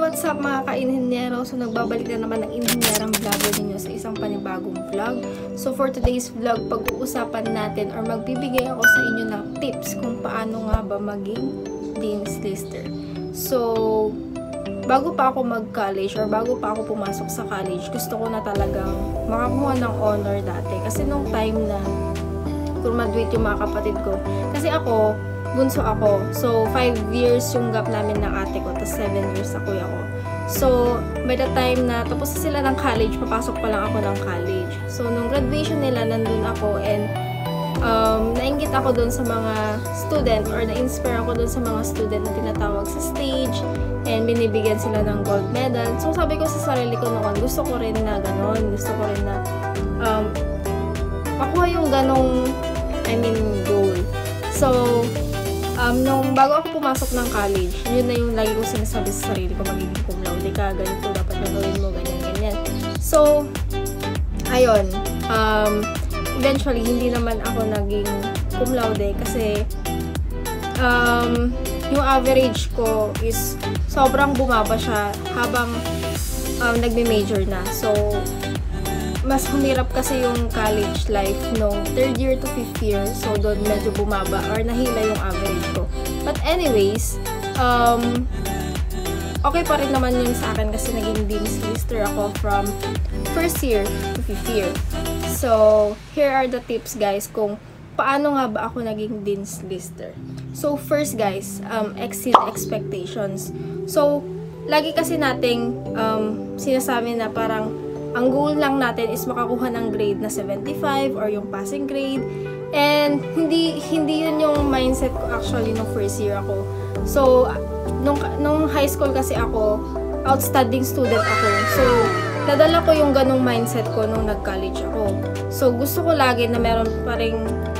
what's up mga ka-inhinyero? So, nagbabalik na naman ng inhinyerang vlogger ninyo sa isang panibagong vlog. So, for today's vlog, pag-uusapan natin or magbibigay ako sa inyo ng tips kung paano nga ba maging Dean's Lister. So, bago pa ako mag-college or bago pa ako pumasok sa college, gusto ko na talagang makakuha ng honor dati. Kasi nung time na graduate yung mga kapatid ko. Kasi ako, bunso ako. So, 5 years yung gap namin ng ate ko. Tapos 7 years sa kuya ko. So, by the time na tapos sila ng college, papasok pa lang ako ng college. So, nung graduation nila, nandun ako and nainggit ako dun sa mga student or na-inspire ako dun sa mga student na tinatawag sa stage and binibigyan sila ng gold medal. So, sabi ko sa sarili ko noon, gusto ko rin na ganon. Gusto ko rin na makuha yung ganong goal. So, nung bago ako pumasok ng college, yun na yung lagi ko sinasabi sa sarili ko, magiging cum laude ka, ganito dapat na gawin mo, ganyan. So, ayun, eventually, hindi naman ako naging cum laude kasi yung average ko is sobrang bumaba siya habang nagme-major na. So, mas humirap kasi yung college life nung 3rd year to 5th year. So, doon medyo bumaba or nahila yung average ko. But anyways, okay pa rin naman yun sa akin kasi naging Dean's Lister ako from 1st year to 5th year. So, here are the tips guys kung paano nga ba ako naging Dean's Lister. So, first guys, exceed expectations. So, lagi kasi nating sinasabi na parang ang goal lang natin is makakuha ng grade na 75 or yung passing grade. And hindi yun yung mindset ko actually nung 1st year ako. So, nung high school kasi ako, outstanding student ako. So, nadala ko yung ganong mindset ko nung nag-college ako. So, gusto ko lagi na meron pa ring,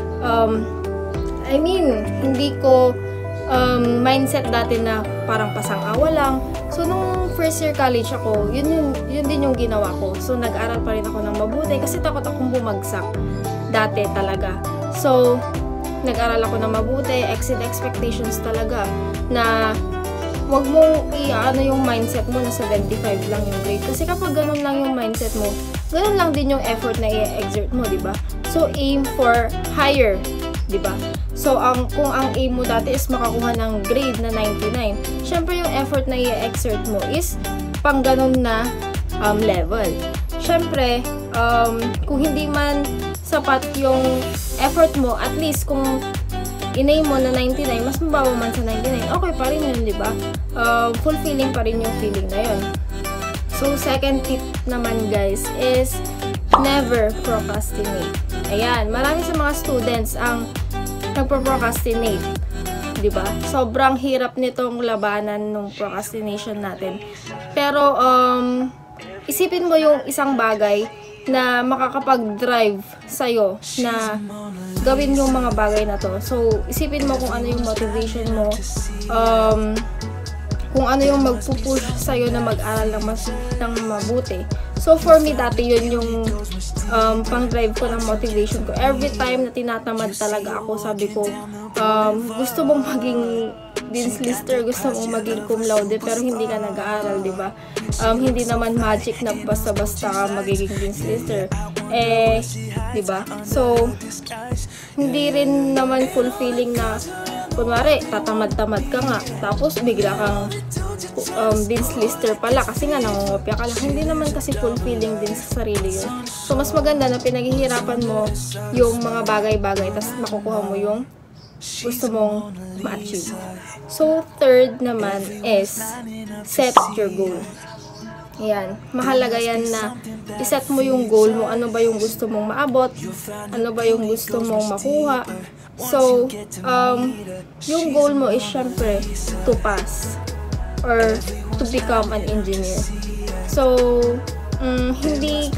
hindi ko mindset dati na parang pasang-awa lang. So, nung 1st year college ako, yun din yung ginawa ko. So, nag-aral pa rin ako ng mabuti kasi takot akong bumagsak dati talaga. So, nag-aral ako ng mabuti, exceed expectations talaga na wag mong i-ano yung mindset mo na 75 lang yung grade. Kasi kapag ganun lang yung mindset mo, ganun lang din yung effort na i-exert mo, diba? So, aim for higher, diba? So, kung ang aim mo dati is makakuha ng grade na 99, syempre yung effort na i-exert mo is pang ganun na level. Syempre, kung hindi man sapat yung effort mo, at least kung in-aim mo na 99, mas mababaw man sa 99, okay pa rin yun, diba? Fulfilling pa rin yung feeling na yun. So, second tip naman guys is never procrastinate. Ayan, marami sa mga students ang nagpo-procrastinate, di ba? Sobrang hirap nitong labanan ng procrastination natin. Pero isipin mo yung isang bagay na makakapag-drive sa'yo na gawin yung mga bagay na to. So, isipin mo kung ano yung motivation mo, kung ano yung magpupush sa'yo na mag-aral ng mabuti. So, for me, dati yun yung pang-drive ko ng motivation ko. Every time na tinatamad talaga ako, sabi ko, gusto mong maging Dean's Lister, gusto mong maging cum laude, pero hindi ka nag-aaral, di ba? Hindi naman magic na basta-basta ka magiging Dean's Lister. Di ba? So, hindi rin naman fulfilling na, kunwari, tatamad-tamad ka nga, tapos bigla kang Dean's Lister pala kasi nga nangungopia ka lang. Hindi naman kasi fulfilling din sa sarili yun. So, mas maganda na pinaghihirapan mo yung mga bagay-bagay tapos makukuha mo yung gusto mong ma-achieve. So, third naman is set your goal. Ayan. Mahalaga yan na iset mo yung goal mo. Ano ba yung gusto mong maabot? Ano ba yung gusto mong makuha? So, yung goal mo is syempre to pass or to become an engineer. So, hindi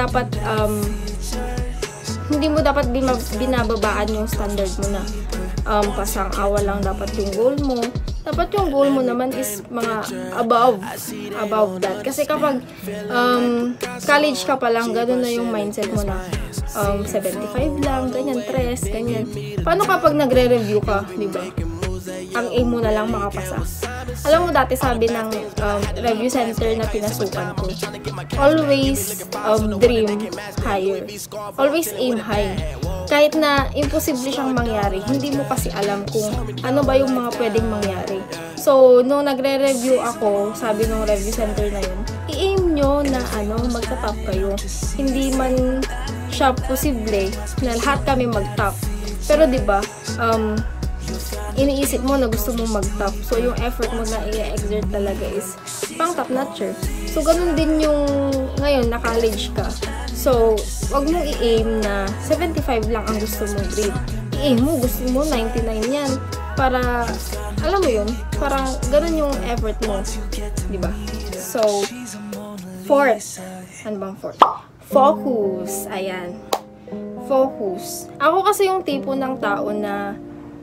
mo dapat binababaan yung standard mo na pasang-awa lang dapat yung goal mo. Dapat yung goal mo naman is mga above that. Kasi kapag college ka pa lang, gano'n na yung mindset mo na 75 lang, ganyan, 3, ganyan. Paano kapag nagre-review ka, di ba? Ang aim mo na lang makapasa. Alam mo dati sabi ng review center na pinasukan ko, always dream higher. Always aim high. Kahit na imposible siyang mangyari, hindi mo kasi alam kung ano ba yung mga pwedeng mangyari. So, nung nagre-review ako, sabi ng review center na yun, i-aim nyo na magta-top kayo. Hindi man siya posible na lahat kami mag-top. Pero diba, iniisip mo na gusto mo mag-top. So, yung effort mo na i-exert talaga is pang top-notcher. So, ganun din yung ngayon na college ka. So, wag mong i-aim na 75 lang ang gusto mong grade. I-aim mo, gusto mo 99 yan. Para, alam mo yun, parang ganun yung effort mo. Diba? So, fourth. Ano bang fourth? Focus. Ayan. Focus. Ako kasi yung tipo ng tao na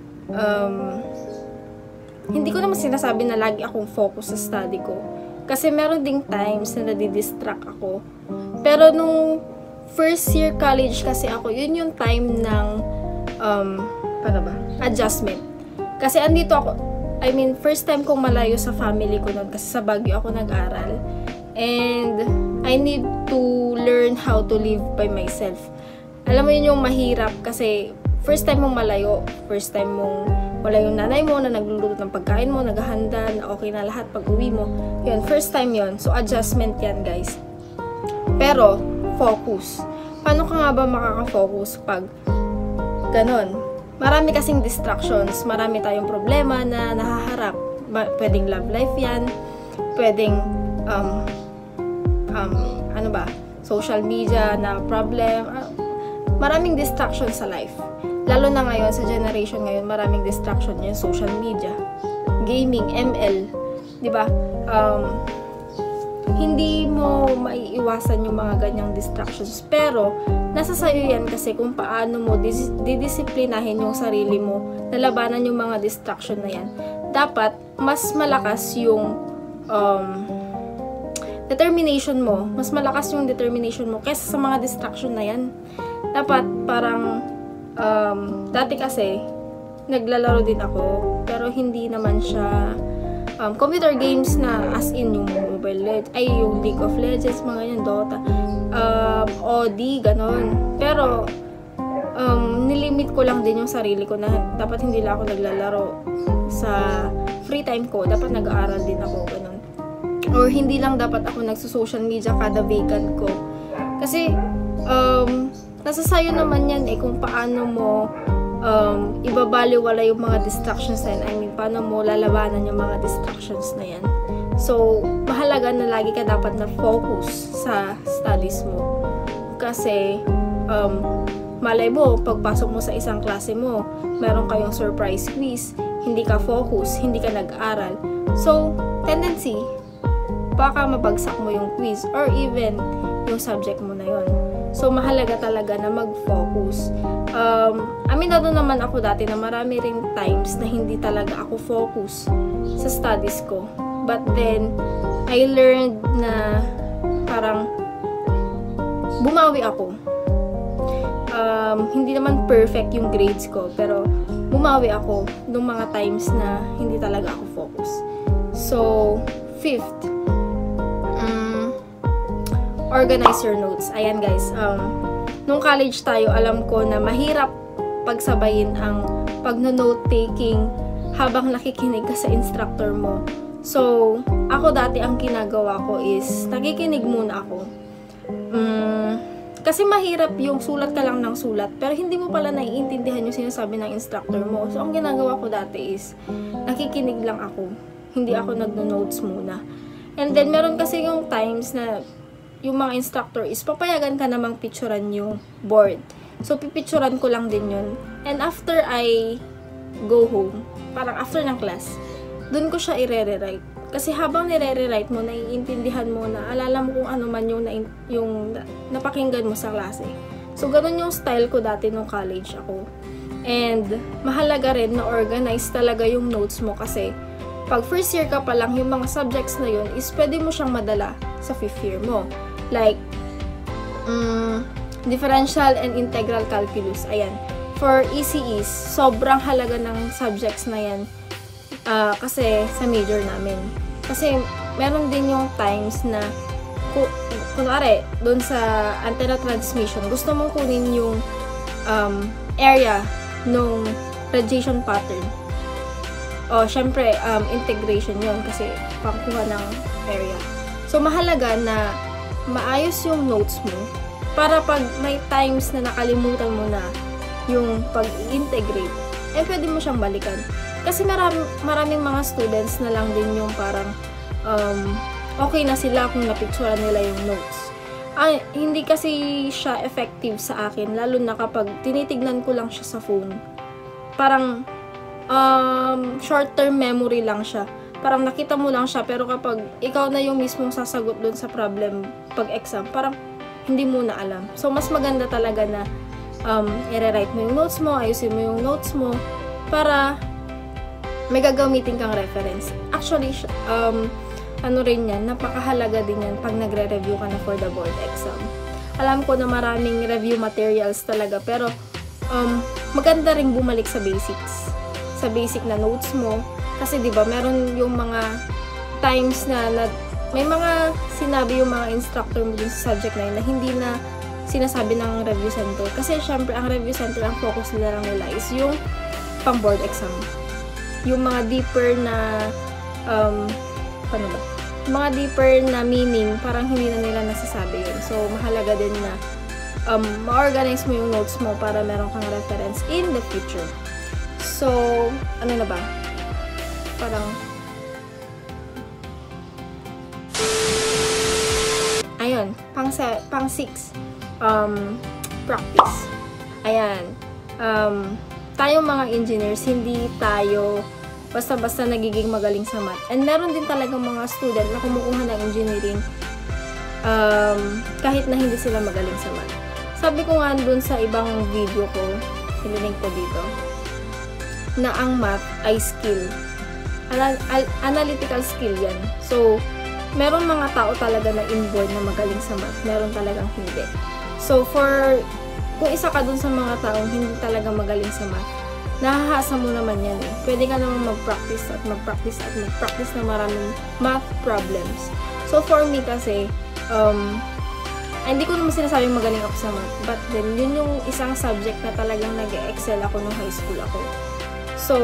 hindi ko naman sinasabi na lagi akong focus sa study ko. Kasi meron ding times na nadidistract ako. Pero nung first year college kasi ako, yun yung time ng adjustment. Kasi andito ako, first time kong malayo sa family ko noon kasi sa Baguio ako nag-aral. And I need to learn how to live by myself. Alam mo yun yung mahirap kasi first time mong malayo, first time mong wala yung nanay mo na nagluluto ng pagkain mo, naghahanda, na okay na lahat pag uwi mo. Yun, first time yun. So, adjustment yan, guys. Pero, focus. Paano ka nga ba makaka-focus pag ganon? Marami kasing distractions, marami tayong problema na nahaharap. Pwedeng love life yan, pwedeng, social media na problem. Maraming distractions sa life. Lalo na ngayon, sa generation ngayon, maraming distraction yung social media, gaming, ML, di ba? Hindi mo maiiwasan yung mga ganyang distractions. Pero, nasa sayo yan kasi kung paano mo didisiplinahin yung sarili mo, nalabanan yung mga distraction na yan. Dapat, mas malakas yung determination mo. Mas malakas yung determination mo kaysa sa mga distraction na yan. Dapat, parang, dati kasi, naglalaro din ako, pero hindi naman siya computer games na as in yung yung League of Legends, mga yan, Dota, OD, ganon. Pero, nilimit ko lang din yung sarili ko na dapat hindi lang ako naglalaro sa free time ko, dapat nag-aaral din ako, ganon. Or hindi lang dapat ako nagso-social media kada vacant ko. Kasi, nasa sayo naman yan kung paano mo ibabaliwala yung mga distractions na yan. Paano mo lalabanan yung mga distractions na yan. So, mahalaga na lagi ka dapat na focus sa studies mo. Kasi, malay mo, pagpasok mo sa isang klase mo, meron kayong surprise quiz, hindi ka focus, hindi ka nag-aral. So, tendency, baka mabagsak mo yung quiz or even yung subject mo na yon. So, mahalaga talaga na mag-focus. Aminado naman ako dati na marami ring times na hindi talaga ako focus sa studies ko. But then, I learned na parang bumawi ako. Hindi naman perfect yung grades ko, pero bumawi ako nung mga times na hindi talaga ako focus. So, fifth, organize your notes. Ayan guys, nung college tayo, alam ko na mahirap pagsabayin ang pag-note taking habang nakikinig ka sa instructor mo. So, ako dati ang ginagawa ko is nakikinig muna ako. Kasi mahirap yung sulat ka lang ng sulat, pero hindi mo pala naiintindihan yung sinasabi ng instructor mo. So, ang ginagawa ko dati is nakikinig lang ako. Hindi ako nagno-notes muna. And then, meron kasi yung times na yung mga instructor is papayagan ka namang picturean yung board. So, pipicturean ko lang din yun. And after I go home, parang after ng class, dun ko siya i-re-rewrite. Kasi habang nire-rewrite mo, naiintindihan mo na, alala mo kung ano man yung napakinggan mo sa klase. So, ganun yung style ko dati nung college ako. And, mahalaga rin na organize talaga yung notes mo kasi pag first year ka pa lang, yung mga subjects na yun is pwede mo siyang madala sa fifth year mo. Like, differential and integral calculus. Ayan. For ECEs, sobrang halaga ng subjects na yan. Kasi sa major namin. Kasi meron din yung times na kunwari, doon sa antenna transmission, gusto mong kunin yung area nung radiation pattern. Syempre, integration yun kasi pangkuha ng area. So, mahalaga na maayos yung notes mo para pag may times na nakalimutan mo na yung pag-integrate, pwede mo siyang balikan. Kasi maraming mga students na lang din yung parang okay na sila kung napicturean nila yung notes. Hindi kasi siya effective sa akin, lalo na kapag tinitignan ko lang siya sa phone. Parang short-term memory lang siya. Parang nakita mo lang siya, pero kapag ikaw na yung mismong sasagot dun sa problem pag-exam, parang hindi mo na alam. So, mas maganda talaga na i-rewrite mo yung notes mo, ayusin mo yung notes mo, para may gagamitin kang reference. Actually, ano rin yan, napakahalaga din yan pag nagre-review ka na for the board exam. Alam ko na maraming review materials talaga, pero maganda rin bumalik sa basics. Sa basic na notes mo. Kasi 'di ba, meron yung mga times na may mga sinabi yung mga instructor mo dun sa subject na yun na hindi na sinasabi ng review center. Kasi syempre, ang review center, ang focus nila is yung pang board exam. Yung mga deeper na paano ba? Mga deeper na meaning, parang hindi na nila nasasabi yun. So, mahalaga din na ma-organize mo yung notes mo para meron kang reference in the future. So, ano na ba? Parang ayun, pang 6 practice. Ayan. Tayong mga engineers, hindi tayo basta-basta nagiging magaling sa math. And meron din talagang mga student na kumukuha ng engineering kahit na hindi sila magaling sa math. Sabi ko nga dun sa ibang video ko, ililink ko dito, na ang math ay skill. Analytical skill yan. So, meron mga tao talaga na inborn na magaling sa math. Meron talagang hindi. So, kung isa ka dun sa mga taong hindi talaga magaling sa math, nahahasa mo naman yan eh. Pwede ka naman mag-practice ng maraming math problems. So, for me kasi, hindi ko naman sinasabing magaling ako sa math, but then, yun yung isang subject na talagang nag-excel ako nung high school ako. So,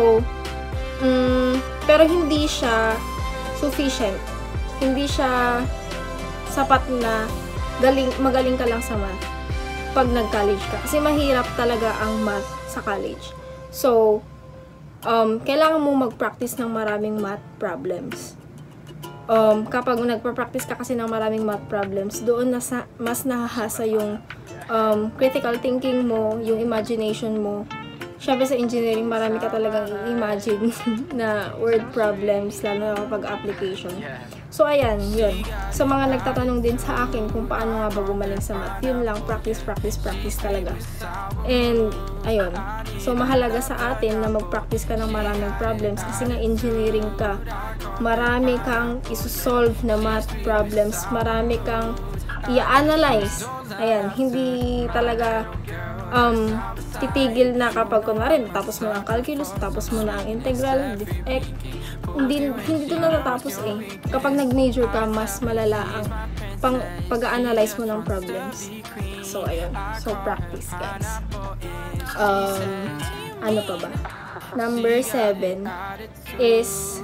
pero hindi siya sufficient. Hindi siya sapat na magaling ka lang sa math pag nag-college ka. Kasi mahirap talaga ang math sa college. So, kailangan mo mag-practice ng maraming math problems. Kapag nagpa-practice ka kasi ng maraming math problems, doon mas nahahasa yung critical thinking mo, yung imagination mo. Siyempre sa engineering, marami ka talagang i-imagine na word problems, lalo na kapag application. So, ayan, yun. So, mga nagtatanong din sa akin kung paano nga ba gumaling sa math, yun lang, practice talaga. And, ayun. So, mahalaga sa atin na mag-practice ka ng maraming problems kasi nga engineering ka. Marami kang isusolve na math problems. Marami kang i-analyze. Ayan, hindi talaga titigil na kapag kunwari tapos mo na ang calculus, tapos mo na ang integral, hindi doon natatapos eh. Kapag nag-major ka, mas malala ang pag-analyze mo ng problems. So, ayun. So, practice, guys. Ano pa ba? Number 7 is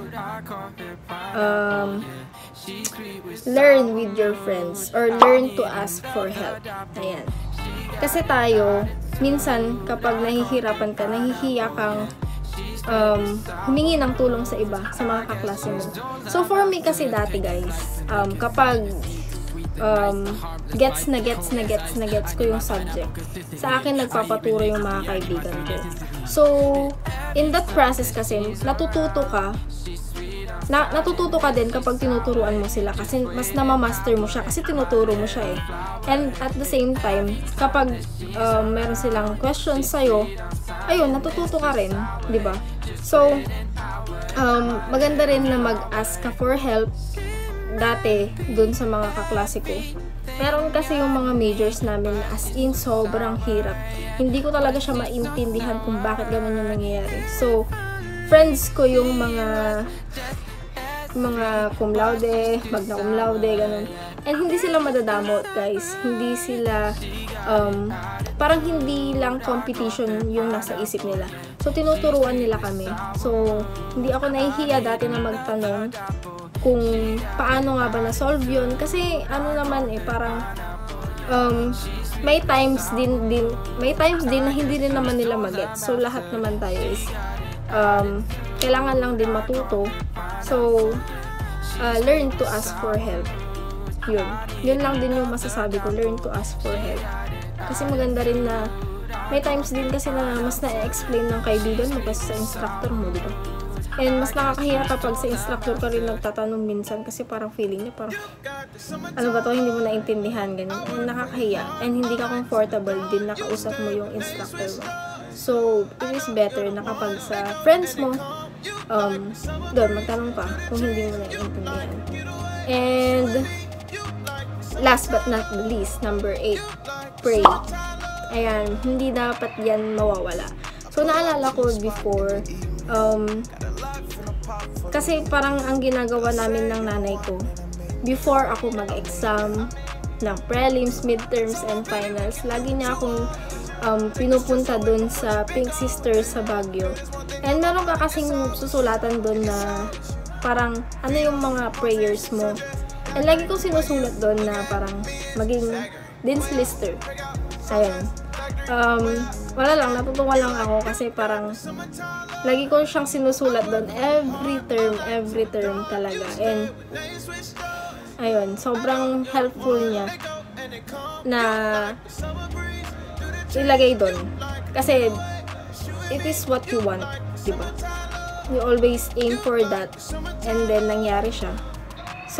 learn with your friends or learn to ask for help. Ayan. Kasi tayo, minsan kapag nahihirapan ka, nahihiya kang humingi ng tulong sa iba, sa mga kaklase mo. So, for me kasi dati, guys, kapag gets ko yung subject, sa akin nagpapaturo yung mga kaibigan ko. So, in that process kasi, natututo ka din kapag tinuturuan mo sila kasi mas namamaster mo siya kasi tinuturo mo siya eh. And at the same time, kapag meron silang questions sa'yo, ayun, natututo ka rin, di ba? So, maganda rin na mag-ask ka for help dati dun sa mga kaklase ko. Meron kasi yung mga majors namin na as in sobrang hirap. Hindi ko talaga siya maintindihan kung bakit ganun yung nangyayari. So, friends ko yung mga cum laude, magna cum laude, ganun. And hindi sila madadamot, guys. Hindi sila, parang hindi lang competition yung nasa isip nila. So, tinuturuan nila kami. So, hindi ako nahihiya dati na magtanong kung paano nga ba na-solve yun. Kasi, ano naman parang, may times din na hindi rin naman nila mag-get. So, lahat naman tayo is, kailangan lang din matuto. So, learn to ask for help. Yun lang din yung masasabi ko, learn to ask for help. Kasi maganda rin na, may times din kasi na mas na-explain ng kaibigan mo kasi sa instructor mo, di ba? And mas nakakahiya kapag sa instructor ka rin nagtatanong minsan kasi parang feeling niya parang, ano ba to, hindi mo naintindihan, ganyan. And nakakahiya. And hindi ka comfortable din nakausap mo yung instructor mo. So, it is better na kapag sa friends mo, doon, magtanong pa kung hindi mo naiintindihan. And, last but not the least, number 8, pray. Ayan, hindi dapat yan mawawala. So, naalala ko before, kasi parang ang ginagawa namin ng nanay ko, before ako mag-exam ng prelims, midterms, and finals, lagi niya akong pinupunta dun sa Pink Sisters sa Baguio. And meron ka kasing susulatan dun na parang ano yung mga prayers mo. And lagi kong sinusulat dun na parang maging Dean's Lister. Ayun. Wala lang, natutuwa lang ako kasi parang lagi ko siyang sinusulat dun every term talaga. And ayun, sobrang helpful niya na ilagay doon. Kasi, it is what you want, diba? You always aim for that, and then, nangyari siya. So,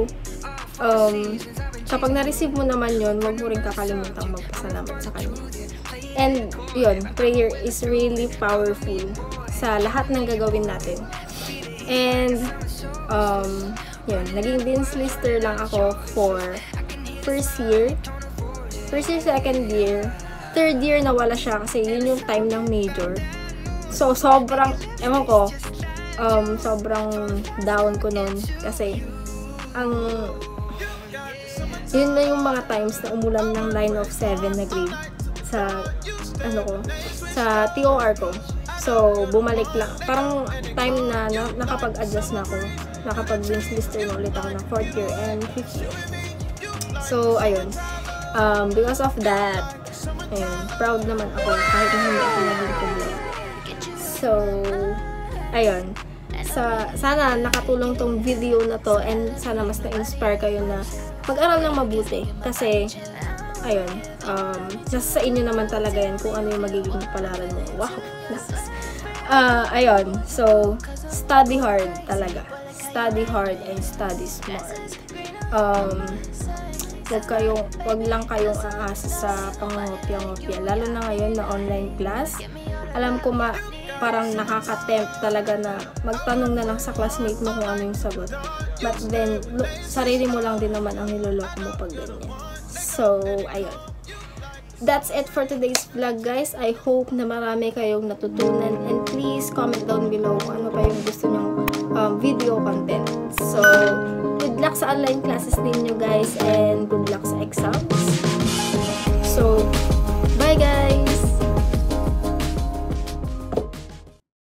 kapag na-receive mo naman yun, huwag mo rin kakalimutan magpasalamat sa kanya. And, yun, prayer is really powerful sa lahat ng gagawin natin. And, yun, naging Dean's Lister lang ako for first year, second year, third year nawala siya kasi yun yung time ng major. So, sobrang, ewan ko, sobrang down ko nun kasi yun na yung mga times na umulan ng 9 of 7 na grade sa, sa TOR ko. So, bumalik lang. Parang time na nakapag-adjust na ako. Nakapag-Dean's Lister na ulit ako ng 4th year and 5th year. So, ayun. Because of that, ayun, proud naman ako kahit hindi ako naging kumulay. So, ayun. Sana nakatulong tong video na to and sana mas na-inspire kayo na mag-aral ng mabuti. Kasi, ayun, nasa sa inyo naman talaga yan kung ano yung magiging palaran mo. Wow! Ayun. So, study hard talaga. Study hard and study smart. Wag lang kayong aasa sa pangungopya-ngopya. Lalo na ngayon na online class. Alam ko parang nakaka-tempt talaga na magtanong na lang sa classmate mo kung ano yung sagot. But then, sarili mo lang din naman ang niloloko mo pag ganyan. So, ayun. That's it for today's vlog, guys. I hope na marami kayong natutunan. And please comment down below kung ano pa yung gusto nyong video content. So, good luck sa online classes ninyo, guys. And good luck sa exams. So, bye, guys!